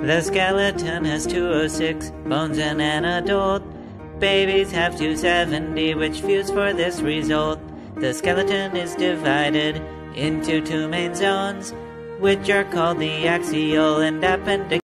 The skeleton has 206 bones in an adult. Babies have 270, which fuse for this result. The skeleton is divided into two main zones, which are called the axial and appendicular.